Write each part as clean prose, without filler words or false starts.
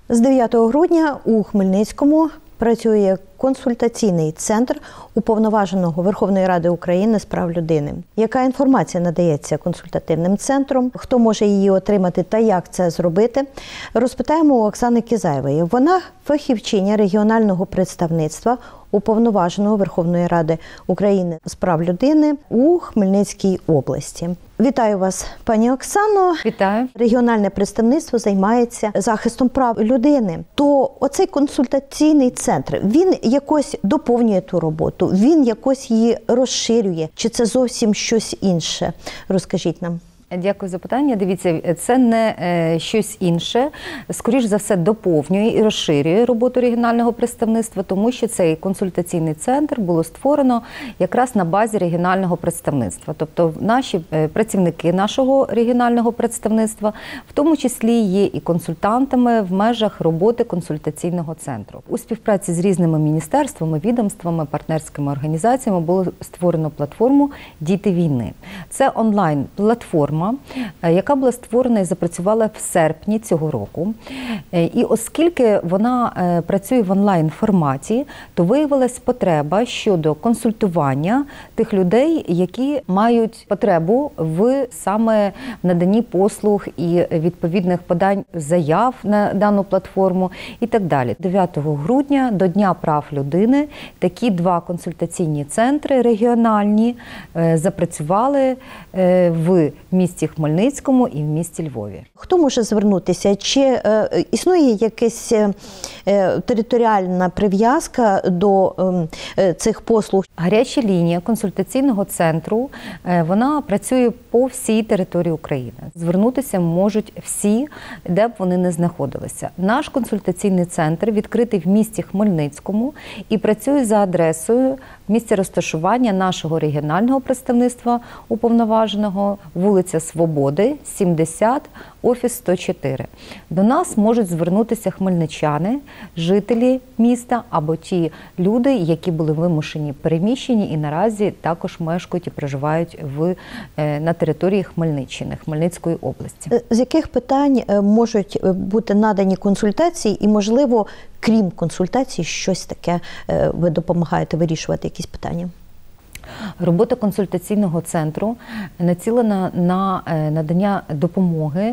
З 9 грудня у Хмельницькому працює консультаційний центр Уповноваженого Верховної Ради України з прав людини. Яка інформація надається консультативним центром, хто може її отримати та як це зробити, розпитаємо у Оксани Кізаєвої. Вона фахівчиня регіонального представництва Уповноваженого Верховної Ради України з прав людини у Хмельницькій області. Вітаю вас, пані Оксано. Вітаю. Регіональне представництво займається захистом прав людини. То оцей консультаційний центр, він якось доповнює ту роботу, він якось її розширює, чи це зовсім щось інше? Розкажіть нам. Дякую за питання. Дивіться, це не щось інше. Скоріш за все, доповнює і розширює роботу регіонального представництва, тому що цей консультаційний центр було створено якраз на базі регіонального представництва. Тобто наші працівники нашого регіонального представництва, в тому числі є і консультантами в межах роботи консультаційного центру. У співпраці з різними міністерствами, відомствами, партнерськими організаціями було створено платформу «Діти війни». Це онлайн-платформа, яка була створена і запрацювала в серпні цього року. І оскільки вона працює в онлайн-форматі, то виявилась потреба щодо консультування тих людей, які мають потребу в саме наданні послуг і відповідних подань заяв на дану платформу і так далі. 9 грудня до Дня прав людини такі два консультаційні центри регіональні запрацювали в місті Хмельницькому і в місті Львові. Хто може звернутися? Чи існує якась територіальна прив'язка до цих послуг? Гаряча лінія консультаційного центру, вона працює по всій території України. Звернутися можуть всі, де б вони не знаходилися. Наш консультаційний центр відкритий в місті Хмельницькому і працює за адресою місця розташування нашого регіонального представництва уповноваженого, вулиця Свободи, 70, офіс 104. До нас можуть звернутися хмельничани, жителі міста або ті люди, які були вимушені переміщені і наразі також мешкають і проживають на території Хмельниччини, Хмельницької області. З яких питань можуть бути надані консультації і, можливо, крім консультацій, щось таке ви допомагаєте вирішувати якісь питання? Робота консультаційного центру націлена на надання допомоги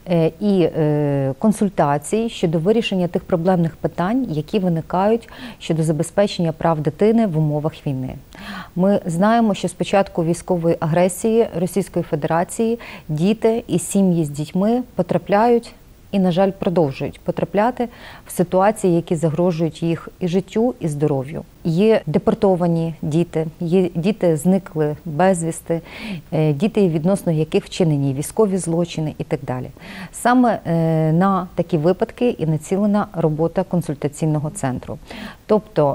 і консультацій щодо вирішення тих проблемних питань, які виникають щодо забезпечення прав дитини в умовах війни. Ми знаємо, що з початку військової агресії Російської Федерації діти і сім'ї з дітьми потрапляють і, на жаль, продовжують потрапляти в ситуації, які загрожують їх і життю, і здоров'ю. Є депортовані діти, є діти зникли безвісти, діти, відносно яких вчинені військові злочини і так далі. Саме на такі випадки і націлена робота консультаційного центру. Тобто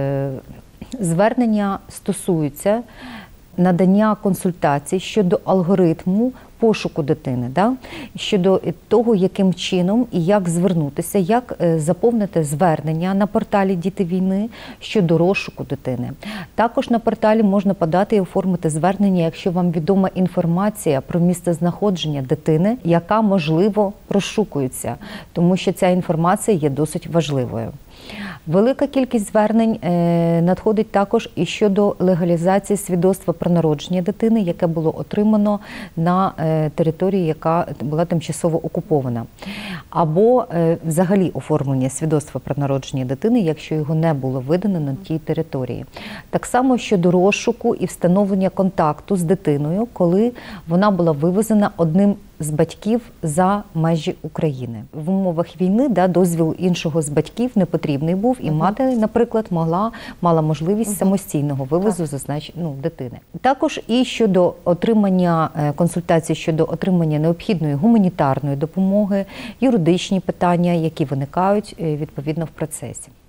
звернення стосуються надання консультацій щодо алгоритму пошуку дитини, щодо того, яким чином і як звернутися, як заповнити звернення на порталі «Діти війни» щодо розшуку дитини. Також на порталі можна подати і оформити звернення, якщо вам відома інформація про місцезнаходження дитини, яка, можливо, розшукується, тому що ця інформація є досить важливою. Велика кількість звернень надходить також і щодо легалізації свідоцтва про народження дитини, яке було отримано на території, яка була тимчасово окупована. Або взагалі оформлення свідоцтва про народження дитини, якщо його не було видано на тій території. Так само щодо розшуку і встановлення контакту з дитиною, коли вона була вивезена одним з батьків за межі України. В умовах війни дозвіл іншого з батьків не потрібний був, і мати, наприклад, мала можливість самостійного вивозу дитини. Також і щодо отримання консультацій щодо отримання необхідної гуманітарної допомоги, юридичні питання, які виникають відповідно в процесі.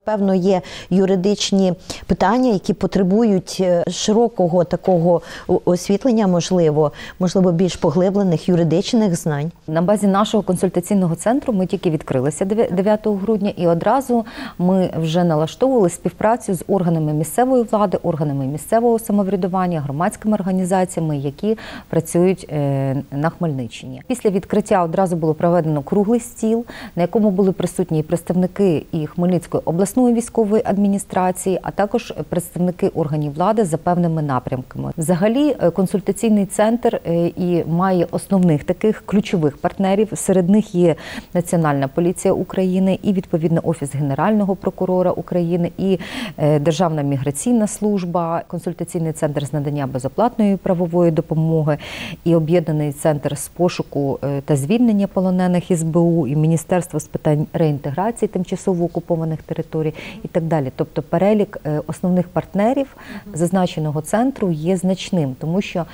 Певно, є юридичні питання, які потребують широкого такого освітлення, можливо, більш поглиблених юридичних знань. На базі нашого консультаційного центру ми тільки відкрилися 9 грудня і одразу ми вже налаштовували співпрацю з органами місцевої влади, органами місцевого самоврядування, громадськими організаціями, які працюють на Хмельниччині. Після відкриття одразу було проведено круглий стіл, на якому були присутні представники і Хмельницької обласної військової адміністрації, а також представники органів влади за певними напрямками. Взагалі, консультаційний центр і має основних таких ключових партнерів. Серед них є Національна поліція України і, відповідно, Офіс Генерального прокурора України, і Державна міграційна служба, консультаційний центр з надання безоплатної правової допомоги, і об'єднаний центр з пошуку та звільнення полонених СБУ, і Міністерство з питань реінтеграції тимчасово окупованих територій і так далі. Тобто перелік основних партнерів зазначеного центру є значним, тому що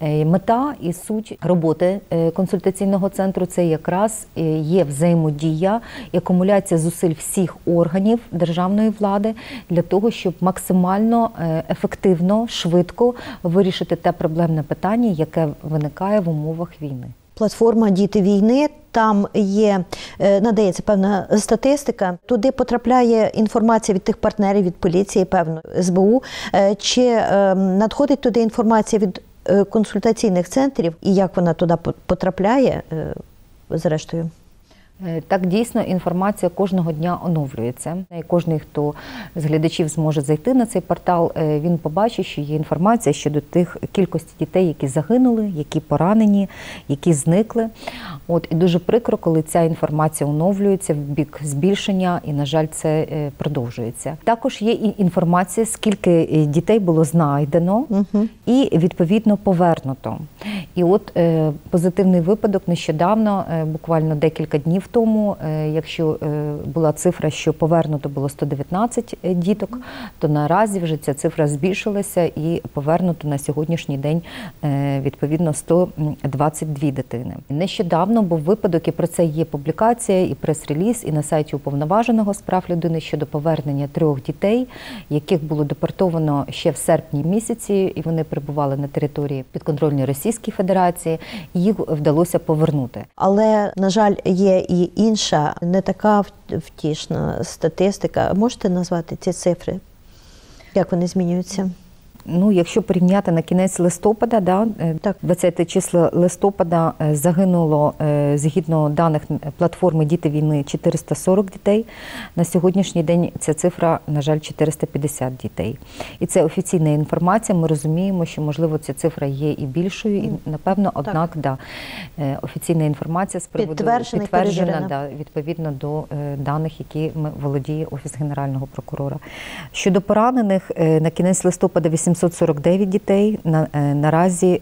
мета і суть роботи консультаційного центру – це якраз є взаємодія і акумуляція зусиль всіх органів державної влади для того, щоб максимально ефективно, швидко вирішити те проблемне питання, яке виникає в умовах війни. Платформа «Діти війни», там є, надається певна статистика, туди потрапляє інформація від тих партнерів, від поліції, певно, СБУ. Чи надходить туди інформація від консультаційних центрів і як вона туди потрапляє, зрештою? Так, дійсно, інформація кожного дня оновлюється. І кожен, хто з глядачів зможе зайти на цей портал, він побачить, що є інформація щодо тих кількості дітей, які загинули, які поранені, які зникли. І дуже прикро, коли ця інформація оновлюється в бік збільшення, і, на жаль, це продовжується. Також є і інформація, скільки дітей було знайдено і, відповідно, повернуто. І позитивний випадок нещодавно, буквально декілька днів тому, якщо була цифра, що повернуто було 119 діток, то наразі вже ця цифра збільшилася і повернуто на сьогоднішній день, відповідно, 122 дитини. Нещодавно був випадок, і про це є публікація, і прес-реліз, і на сайті Уповноваженого з прав людини щодо повернення 3 дітей, яких було депортовано ще в серпні місяці, і вони перебували на території підконтрольної Російської Федерації, і їх вдалося повернути. Але, на жаль, є і інша, не така втішна статистика. Можете назвати ці цифри? Як вони змінюються? Якщо порівняти на кінець листопада, 20 числа листопада загинуло, згідно даних платформи «Діти війни», 440 дітей. На сьогоднішній день ця цифра, на жаль, 450 дітей. І це офіційна інформація. Ми розуміємо, що, можливо, ця цифра є і більшою, і, напевно, однак, офіційна інформація з приводу підтверджена, відповідно до даних, які володіє Офіс Генерального прокурора. Щодо поранених, на кінець листопада 849 дітей, наразі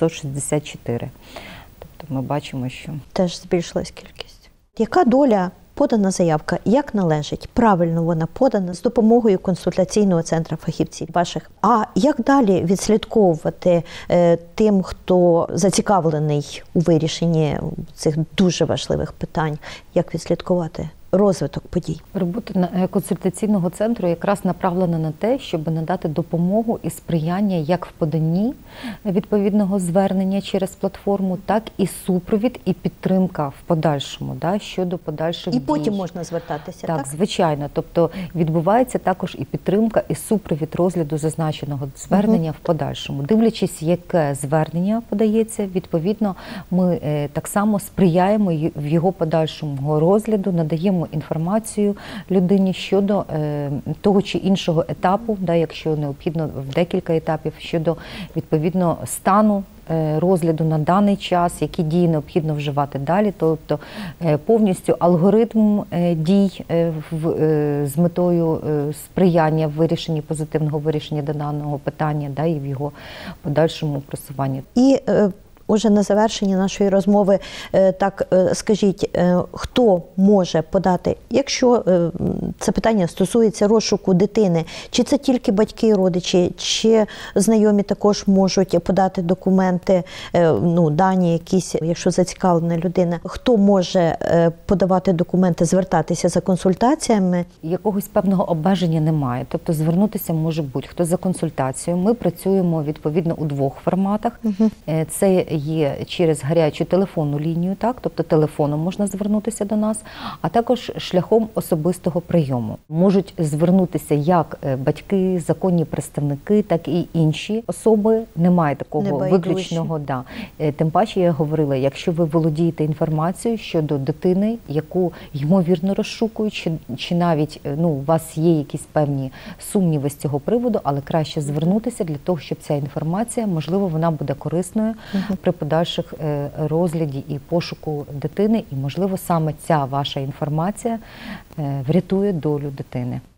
864. Тобто ми бачимо, що... Теж збільшилась кількість. Яка доля подана заявка, як належить, правильно вона подана з допомогою консультаційного центру фахівців ваших? А як далі відслідковувати тим, хто зацікавлений у вирішенні цих дуже важливих питань? Як відслідкувати розвиток подій? Робота консультаційного центру якраз направлена на те, щоб надати допомогу і сприяння як в поданні відповідного звернення через платформу, так і супровід і підтримка в подальшому, щодо подальших дій. І потім можна звертатися, так? Так, звичайно. Тобто відбувається також і підтримка, і супровід розгляду зазначеного звернення в подальшому. Дивлячись, яке звернення подається, відповідно, ми так само сприяємо в його подальшому розгляду, надаємо інформацію людині щодо того чи іншого етапу, якщо необхідно в декілька етапів, щодо відповідно стану розгляду на даний час, які дії необхідно вживати далі, тобто повністю алгоритм дій з метою сприяння в вирішенні, позитивного вирішення даного питання, і в його подальшому просуванні. І уже на завершення нашої розмови, так скажіть, хто може подати, якщо це питання стосується розшуку дитини. Чи це тільки батьки і родичі, чи знайомі також можуть подати документи, дані якісь, якщо зацікавлена людина. Хто може подавати документи, звертатися за консультаціями? Якогось певного обмеження немає. Тобто звернутися може будь-хто за консультацією. Ми працюємо відповідно у двох форматах. Це є через гарячу телефонну лінію, так, тобто телефоном можна звернутися до нас, а також шляхом особистого прийому. Можуть звернутися як батьки, законні представники, так і інші особи. Немає такого виключного. Да. Тим паче, я говорила, якщо ви володієте інформацією щодо дитини, яку ймовірно розшукують, чи навіть у вас є якісь певні сумніви з цього приводу, але краще звернутися для того, щоб ця інформація, можливо, вона буде корисною при подальших розгляді і пошуку дитини, і, можливо, саме ця ваша інформація врятує долю дитини.